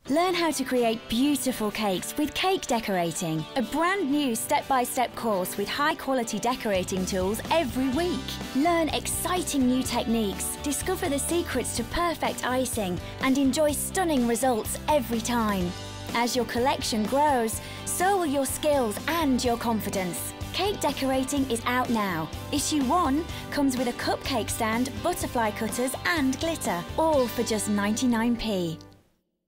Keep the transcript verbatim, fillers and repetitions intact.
Learn how to create beautiful cakes with cake decorating, a brand new step-by-step course with high-quality decorating tools every week. Learn exciting new techniques, discover the secrets to perfect icing, and enjoy stunning results every time. As your collection grows, so will your skills and your confidence. Cake decorating is out now. Issue one comes with a cupcake stand, butterfly cutters and glitter, all for just ninety-nine p.